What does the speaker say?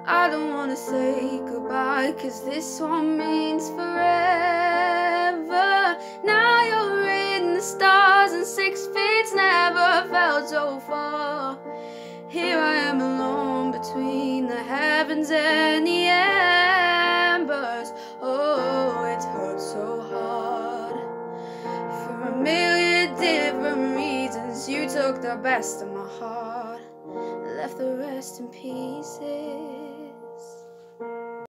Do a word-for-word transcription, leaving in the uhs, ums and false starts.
I don't wanna say goodbye, cause this one means forever. Now you're in the stars and six feet's never felt so far. Here I am alone between the heavens and the embers. Oh, it hurts so hard. For a million different reasons, you took the best of my heart, left the rest in pieces.